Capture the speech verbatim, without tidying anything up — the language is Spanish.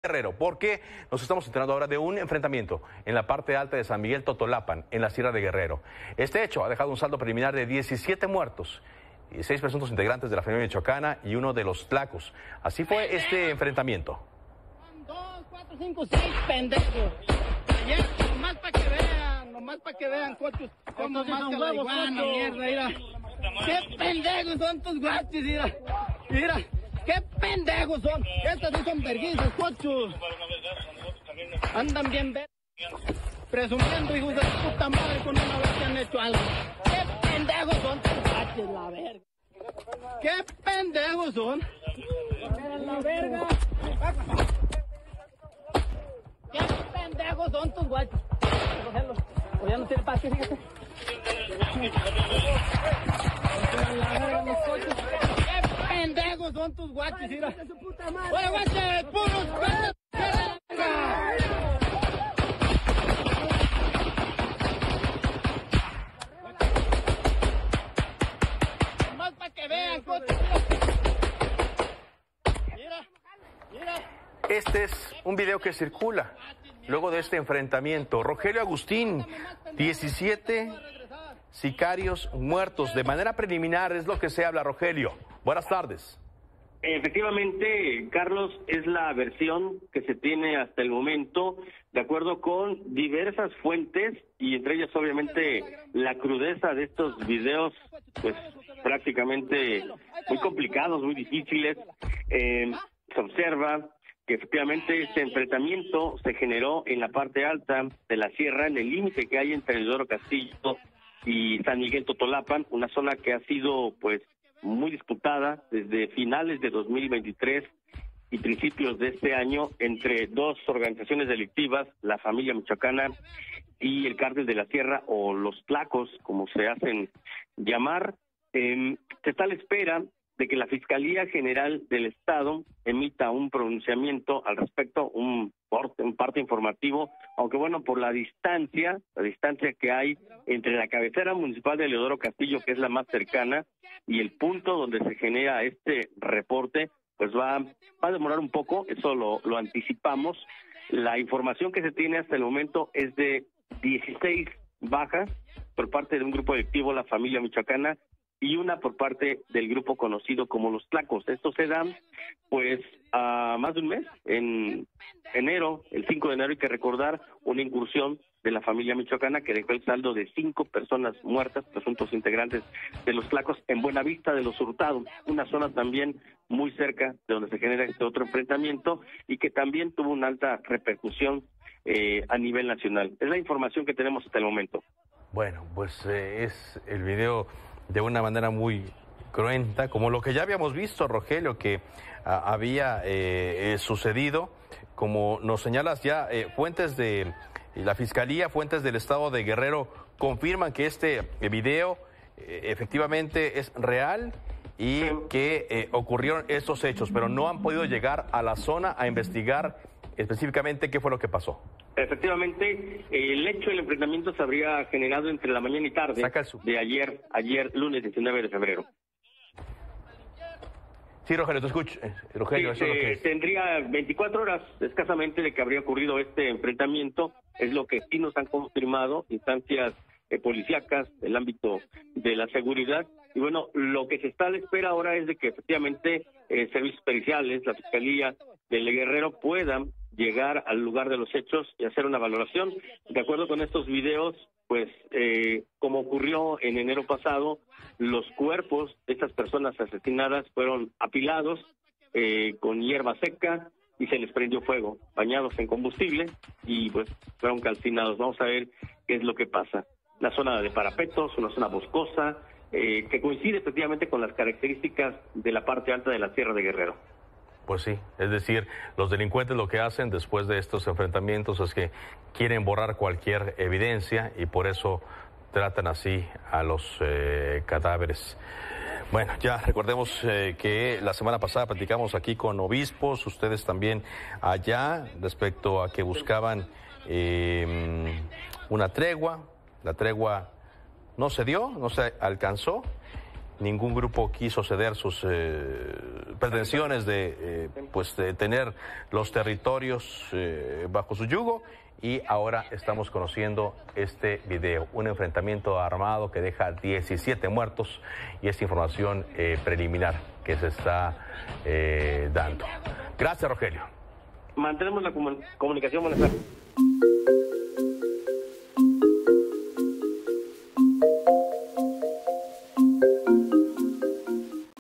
Guerrero, porque nos estamos enterando ahora de un enfrentamiento en la parte alta de San Miguel Totolapan, en la Sierra de Guerrero. Este hecho ha dejado un saldo preliminar de diecisiete muertos y seis presuntos integrantes de la familia michoacana y uno de los tlacos. Así fue este enfrentamiento. Dos, cuatro, cinco, seis pendejos. Ayer, nomás para que vean, nomás para que vean, cochos. Como más que la iguana, mierda, mira. Qué pendejos son tus guaches, mira. Mira. ¡Qué pendejos son! Estas sí son verguizas, cochos. Andan bien ver... presumiendo, hijos de su puta madre, con una vez que han hecho algo. ¡Qué pendejos son tus guaches, la verga! ¡Qué pendejos son! ¡La verga! ¡Qué pendejos son tus guaches! O ya no tiene paz, fíjate. La verga, los cochos. ¡Pendejos son tus guaches, mira! ¡Oye, guaches! ¡Puros pendejos! Más para que vean, coches. Mira, mira. Este es un video que circula luego de este enfrentamiento. Rogelio Agustín, diecisiete sicarios muertos. De manera preliminar es lo que se habla, Rogelio. Buenas tardes. Efectivamente, Carlos, es la versión que se tiene hasta el momento, de acuerdo con diversas fuentes, y entre ellas obviamente la crudeza de estos videos, pues prácticamente muy complicados, muy difíciles. Eh, se observa que efectivamente este enfrentamiento se generó en la parte alta de la sierra, en el límite que hay entre Leodoro Castillo y San Miguel Totolapan, una zona que ha sido pues muy disputada desde finales de dos mil veintitrés y principios de este año entre dos organizaciones delictivas, la familia michoacana y el cártel de la sierra, o los tlacos, como se hacen llamar. Eh, se está a la espera de que la Fiscalía General del Estado emita un pronunciamiento al respecto, un, un parte informativo, aunque bueno, por la distancia, la distancia que hay entre la cabecera municipal de Leodoro Castillo, que es la más cercana, y el punto donde se genera este reporte, pues va, va a demorar un poco, eso lo, lo anticipamos. La información que se tiene hasta el momento es de dieciséis bajas por parte de un grupo delictivo, la familia michoacana, y una por parte del grupo conocido como los tlacos. Esto se da, pues, a más de un mes, en enero, el cinco de enero, hay que recordar una incursión de la familia michoacana que dejó el saldo de cinco personas muertas, presuntos integrantes de los tlacos, en Buenavista de los Hurtado, una zona también muy cerca de donde se genera este otro enfrentamiento y que también tuvo una alta repercusión eh, a nivel nacional. Es la información que tenemos hasta el momento. Bueno, pues eh, es el video de una manera muy cruenta, como lo que ya habíamos visto, Rogelio, que a, había eh, eh, sucedido, como nos señalas ya, eh, fuentes de la Fiscalía, fuentes del Estado de Guerrero confirman que este video eh, efectivamente es real y que eh, ocurrieron estos hechos, pero no han podido llegar a la zona a investigar específicamente qué fue lo que pasó. Efectivamente, el hecho del enfrentamiento se habría generado entre la mañana y tarde de ayer, ayer lunes diecinueve de febrero. Sí, Rogelio, te escucho. Eh, Rogelio, sí, eso es lo que es. Tendría veinticuatro horas escasamente de que habría ocurrido este enfrentamiento, es lo que sí nos han confirmado instancias eh, policíacas del ámbito de la seguridad. Y bueno, lo que se está a la espera ahora es de que efectivamente eh, servicios periciales, la Fiscalía del Guerrero puedan llegar al lugar de los hechos y hacer una valoración. De acuerdo con estos videos, pues eh, como ocurrió en enero pasado, los cuerpos de estas personas asesinadas fueron apilados eh, con hierba seca y se les prendió fuego, bañados en combustible, y pues fueron calcinados. Vamos a ver qué es lo que pasa. La zona de parapetos, una zona boscosa, eh, que coincide efectivamente con las características de la parte alta de la Sierra de Guerrero. Pues sí, es decir, los delincuentes lo que hacen después de estos enfrentamientos es que quieren borrar cualquier evidencia y por eso tratan así a los eh, cadáveres. Bueno, ya recordemos eh, que la semana pasada platicamos aquí con obispos, ustedes también allá, respecto a que buscaban eh, una tregua. La tregua no se dio, no se alcanzó. ningún grupo quiso ceder sus eh, pretensiones de, eh, pues, de tener los territorios eh, bajo su yugo. Y ahora estamos conociendo este video, un enfrentamiento armado que deja diecisiete muertos y esta información eh, preliminar que se está eh, dando. Gracias, Rogelio. Mantenemos la comun- comunicación, buenas tardes.